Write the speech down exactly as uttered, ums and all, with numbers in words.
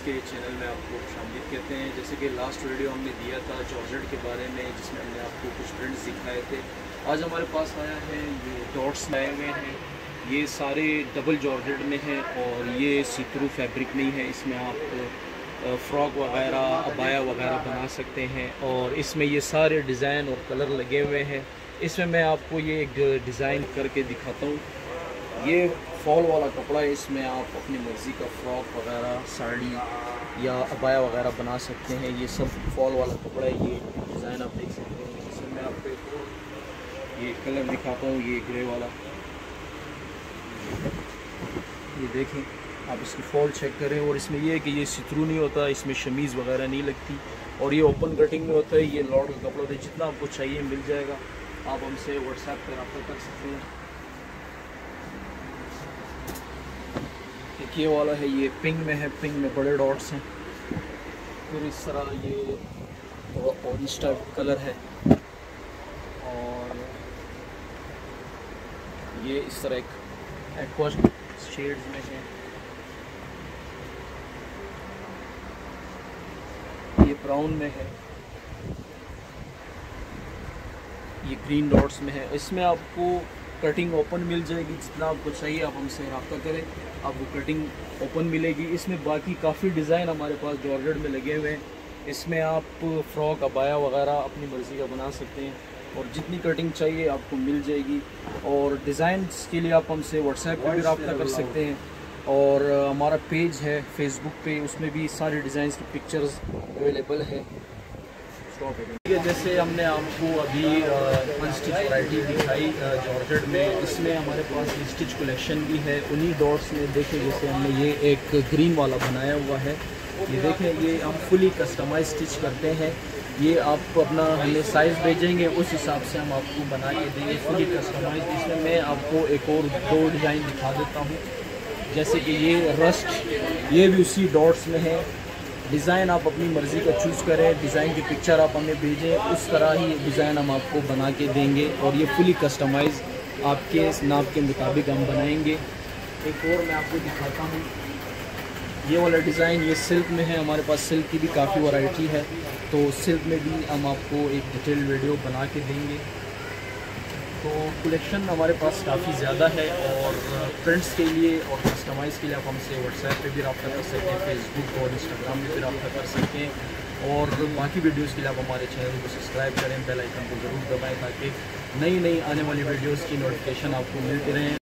के चैनल में आपको शामिल कहते हैं। जैसे कि लास्ट वीडियो हमने दिया था जॉर्जेट के बारे में, जिसमें हमने आपको कुछ प्रिंट्स दिखाए थे। आज हमारे पास आया है ये डॉट्स लाए हुए हैं। ये सारे डबल जॉर्जेट में हैं और ये सी थ्रू फैब्रिक नहीं है। इसमें आप फ्रॉक वगैरह, अबाया वगैरह बना सकते हैं और इसमें ये सारे डिज़ाइन और कलर लगे हुए हैं। इसमें मैं आपको ये एक डिज़ाइन करके दिखाता हूँ। ये फॉल वाला कपड़ा है, इसमें आप अपनी मर्ज़ी का फ्रॉक वगैरह, साड़ी या अबाया वगैरह बना सकते हैं। ये सब फॉल वाला कपड़ा है। ये डिज़ाइन आप देख सकते हैं। इसमें मैं आपको ये कलर दिखाता हूँ, ये ग्रे वाला। ये देखें आप, इसकी फॉल चेक करें। और इसमें ये है कि ये सिथरू नहीं होता, इसमें शमीज़ वगैरह नहीं लगती और ये ओपन कटिंग में होता है। ये लॉट का कपड़ा होता है, जितना आपको चाहिए मिल जाएगा। आप हमसे व्हाट्सएप पर रब्ता कर सकते हैं। एक ये वाला है, ये पिंक में है, पिंक में बड़े डॉट्स हैं। फिर इस तरह ये ऑरेंज टाइप कलर है और ये इस तरह एक एक्वा शेड्स में है। ये ब्राउन में है, ये ग्रीन डॉट्स में है। इसमें आपको कटिंग ओपन मिल जाएगी, जितना आपको चाहिए आप हमसे रब्ता करें, आपको कटिंग ओपन मिलेगी। इसमें बाकी काफ़ी डिज़ाइन हमारे पास जॉर्जेट में लगे हुए हैं। इसमें आप फ्रॉक, अबाया वगैरह अपनी मर्ज़ी का बना सकते हैं और जितनी कटिंग चाहिए आपको मिल जाएगी। और डिज़ाइंस के लिए आप हमसे व्हाट्सएप पर भी रब्ता कर सकते हैं और हमारा पेज है फेसबुक पे, उसमें भी सारे डिज़ाइंस की पिक्चर्स अवेलेबल है। जैसे हमने आपको अभी अनस्टिच वैरायटी दिखाई जॉर्जेट में, इसमें हमारे पास स्टिच कलेक्शन भी है। उन्हीं डॉट्स में देखें, जैसे हमने ये एक ग्रीन वाला बनाया हुआ है। ये देखें, ये हम फुली कस्टमाइज स्टिच करते हैं। ये आप अपना हमें साइज़ भेजेंगे, उस हिसाब से हम आपको बना के देंगे फुली कस्टमाइज। इसमें मैं आपको एक और दो डिज़ाइन दिखा देता हूँ। जैसे कि ये रस्ट, ये भी उसी डॉट्स में है। डिज़ाइन आप अपनी मर्ज़ी का चूज़ करें, डिज़ाइन की पिक्चर आप हमें भेजें, उस तरह ही डिज़ाइन हम आपको बना के देंगे और ये फुली कस्टमाइज आपके नाप के मुताबिक हम बनाएंगे। एक और मैं आपको दिखाता हूँ, ये वाला डिज़ाइन, ये सिल्क में है। हमारे पास सिल्क की भी काफ़ी वैरायटी है, तो सिल्क में भी हम आपको एक डिटेल वीडियो बना के देंगे। तो कलेक्शन हमारे पास काफ़ी ज़्यादा है और प्रिंट्स के लिए और कस्टमाइज़ के लिए आप हमसे व्हाट्सएप पे भी रब्ता कर सकते हैं, फेसबुक और इंस्टाग्राम पे भी रब्ता कर सकते हैं। और बाकी वीडियोस के लिए आप हमारे चैनल को सब्सक्राइब करें, बेल आइकन को ज़रूर दबाएं ताकि नई नई आने वाली वीडियोस की नोटिफिकेशन आपको मिलती रहें।